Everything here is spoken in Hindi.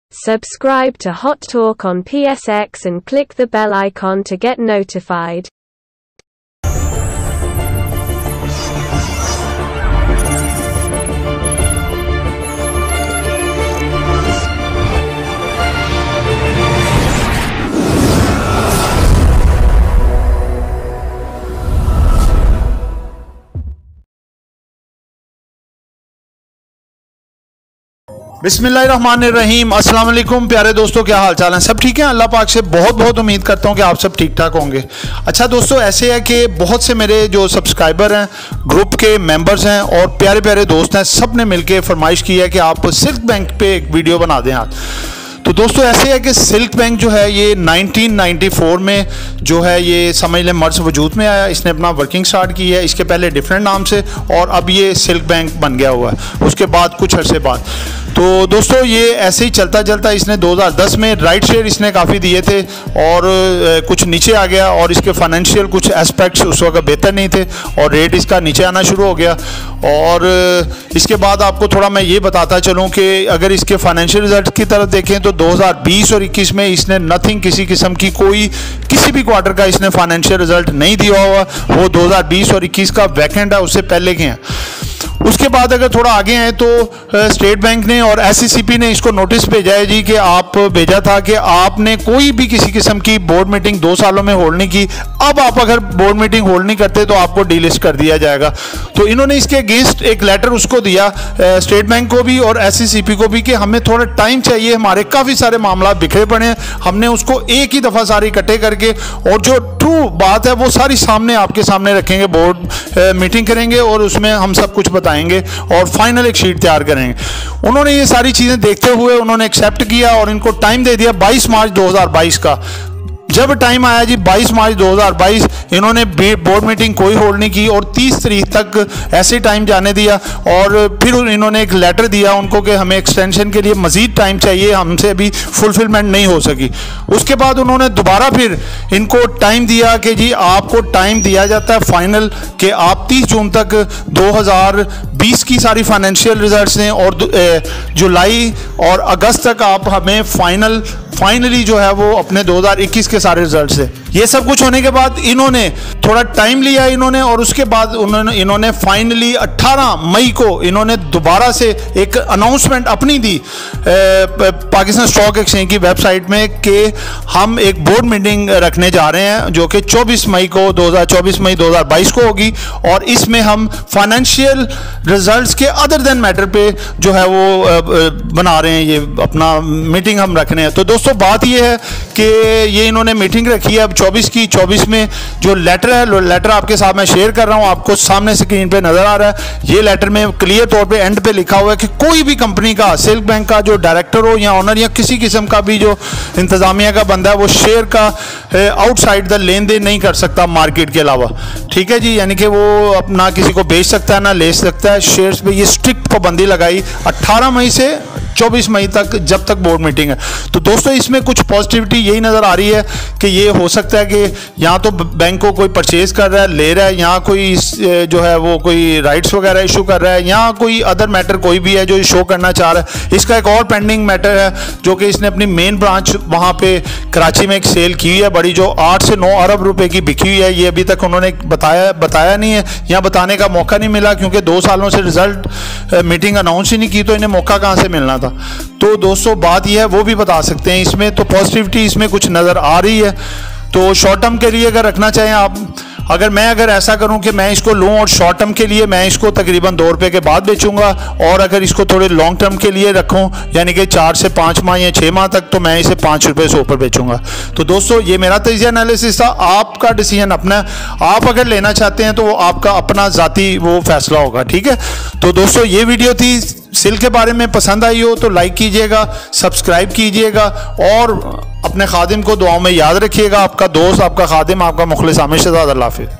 Subscribe to Hot Talk on PSX and click the bell icon to get notified. बिस्मिल्लाहिर्रहमानिर्रहीम। अस्सलाम वालेकुम प्यारे दोस्तों, क्या हाल चाल है? सब ठीक है? अल्लाह पाक से बहुत उम्मीद करता हूँ कि आप सब ठीक ठाक होंगे। अच्छा दोस्तों, ऐसे है कि बहुत से मेरे जो सब्सक्राइबर हैं, ग्रुप के मेंबर्स हैं और प्यारे प्यारे दोस्त हैं, सब ने मिलकर फरमाइश की है कि आप सिल्क बैंक पे एक वीडियो बना दें आज। तो दोस्तों ऐसे है कि सिल्क बैंक जो है ये 1994 में जो है ये समझ लें मर्ज वजूद में आया। इसने अपना वर्किंग स्टार्ट की है, इसके पहले डिफरेंट नाम से, और अब ये सिल्क बैंक बन गया हुआ है उसके बाद कुछ अरसे बाद। तो दोस्तों ये ऐसे ही चलता चलता इसने 2010 में राइट शेयर इसने काफ़ी दिए थे और कुछ नीचे आ गया, और इसके फाइनेंशियल कुछ एस्पेक्ट्स उस वक्त बेहतर नहीं थे और रेट इसका नीचे आना शुरू हो गया। और इसके बाद आपको थोड़ा मैं ये बताता चलूँ कि अगर इसके फाइनेंशियल रिजल्ट की तरफ देखें तो 2020 और 21 में इसने नथिंग, किसी किस्म की कोई किसी भी क्वार्टर का इसने फाइनेंशियल रिजल्ट नहीं दिया हुआ। वो 2020 और 21 का वैकेंट है, उससे पहले के हैं। उसके बाद अगर थोड़ा आगे हैं तो स्टेट बैंक ने और SECP ने इसको नोटिस भेजा है जी कि आप भेजा था कि आपने कोई भी किसी किस्म की बोर्ड मीटिंग 2 सालों में होल्ड नहीं की। अब आप अगर बोर्ड मीटिंग होल्ड नहीं करते तो आपको डीलिस्ट कर दिया जाएगा। तो इन्होंने इसके अगेंस्ट एक लेटर उसको दिया, स्टेट बैंक को भी और SECP को भी, कि हमें थोड़ा टाइम चाहिए, हमारे काफ़ी सारे मामला बिखरे पड़े हैं, हमने उसको एक ही दफ़ा सारे इकट्ठे करके और जो ट्रू बात है वो सारी सामने आपके सामने रखेंगे, बोर्ड मीटिंग करेंगे और उसमें हम सब कुछ बताएंगे और फाइनल एक शीट तैयार करेंगे। उन्होंने ये सारी चीजें देखते हुए उन्होंने एक्सेप्ट किया और इनको टाइम दे दिया 22 मार्च 2022 का। जब टाइम आया जी 22 मार्च 2022, इन्होंने बोर्ड मीटिंग कोई होल्ड नहीं की और 30 तारीख तक ऐसे टाइम जाने दिया। और फिर इन्होंने एक लेटर दिया उनको कि हमें एक्सटेंशन के लिए मज़ीद टाइम चाहिए, हमसे अभी फुलफिलमेंट नहीं हो सकी। उसके बाद उन्होंने दोबारा फिर इनको टाइम दिया कि जी आपको टाइम दिया जाता है फाइनल कि आप 30 जून तक 2020 की सारी फाइनेंशियल रिजल्ट्स दें और जुलाई और अगस्त तक आप हमें फाइनली जो है वो अपने 2021 के सारे रिजल्ट से। ये सब कुछ होने के बाद इन्होंने थोड़ा टाइम लिया इन्होंने, और उसके बाद इन्होंने फाइनली 18 मई को इन्होंने दोबारा से एक अनाउंसमेंट अपनी दी पाकिस्तान स्टॉक एक्सचेंज की वेबसाइट में कि हम एक बोर्ड मीटिंग रखने जा रहे हैं जो कि 24 मई 2022 को होगी, और इसमें हम फाइनेंशियल रिजल्ट्स के अदर देन मैटर पे जो है वो बना रहे हैं, ये अपना मीटिंग हम रखने हैं। तो दोस्तों बात ये है कि ये इन्होंने मीटिंग रखी है अब 24 में। जो लेटर है, लेटर आपके साथ मैं शेयर कर रहा हूं, आपको सामने स्क्रीन पे नजर आ रहा है। ये लेटर में क्लियर तौर पे एंड पे लिखा हुआ है कि कोई भी कंपनी का, सिल्क बैंक का जो डायरेक्टर हो या ऑनर या किसी किस्म का भी जो इंतजामिया का बंदा है, वो शेयर का आउटसाइड द लेन देन नहीं कर सकता मार्केट के अलावा। ठीक है जी, यानी कि वो अपना किसी को बेच सकता है ना ले सकता है शेयर्स पे। ये स्ट्रिक्ट पाबंदी लगाई 18 मई से 24 मई तक, जब तक बोर्ड मीटिंग है। तो दोस्तों इसमें कुछ पॉजिटिविटी यही नज़र आ रही है कि ये हो सकता है कि यहाँ तो बैंक को कोई परचेज कर रहा है, ले रहा है, यहाँ कोई जो है वो कोई राइट्स वगैरह इशू कर रहा है, यहाँ कोई अदर मैटर कोई भी है जो शो करना चाह रहा है। इसका एक और पेंडिंग मैटर है जो कि इसने अपनी मेन ब्रांच वहाँ पे कराची में एक सेल की हुई है बड़ी, जो 8 से 9 अरब रुपए की बिकी हुई है। ये अभी तक उन्होंने बताया नहीं है, यहाँ बताने का मौका नहीं मिला क्योंकि 2 सालों से रिजल्ट मीटिंग अनाउंस ही नहीं की, तो इन्हें मौका कहाँ से मिलना था। तो दोस्तों बात यह है, वो भी बता सकते हैं इसमें। तो पॉजिटिविटी इसमें कुछ नज़र आ रही है। तो शॉर्ट टर्म के लिए अगर रखना चाहें आप, अगर ऐसा करूं कि मैं इसको लूं और शॉर्ट टर्म के लिए मैं इसको तकरीबन 2 रुपये के बाद बेचूंगा, और अगर इसको थोड़े लॉन्ग टर्म के लिए रखूं यानी कि 4 से 5 माह या 6 माह तक, तो मैं इसे 5 रुपये से ऊपर बेचूंगा। तो दोस्तों ये मेरा तजिया एनालिसिस था, आपका डिसीजन अपना, आप अगर लेना चाहते हैं तो वो आपका अपना ज़ाती वो फैसला होगा। ठीक है, तो दोस्तों ये वीडियो थी सिल्क के बारे में। पसंद आई हो तो लाइक कीजिएगा, सब्सक्राइब कीजिएगा और अपने खादिम को दुआओं में याद रखिएगा। आपका दोस्त, आपका खादिम, आपका मुखलिस आमिर शहजाद। अल्लाह हाफिज़।